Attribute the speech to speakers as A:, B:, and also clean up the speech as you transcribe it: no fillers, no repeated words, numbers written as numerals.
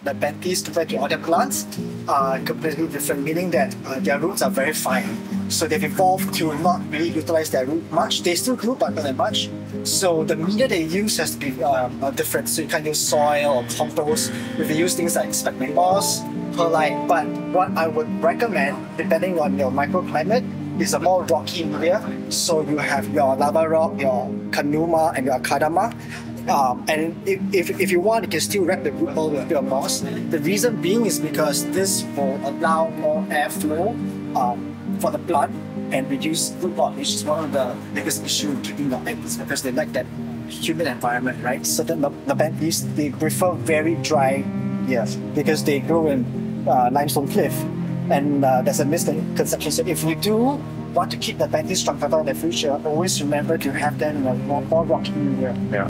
A: Nepenthes compared to other plants are completely different, meaning that their roots are very fine. So they've evolved to not really utilize their root much. They still do, but not that much. So the media they use has to be different. So you can't use soil or compost. If you use things like sphagnum moss, perlite. But what I would recommend, depending on your microclimate, is a more rocky media. So you have your lava rock, your kanuma, and your akadama. And if you want, you can still wrap the root ball with your moss. The reason being is because this will allow more airflow for the plant and reduce root rot, which is one of the biggest issues in keeping the plants because they like that humid environment, right? So the Nepenthes, they prefer very dry years because they grow in limestone cliff. And there's a misconception. So if you do want to keep the Nepenthes strong in the future, always remember to have them in a more rocky area.
B: Yeah.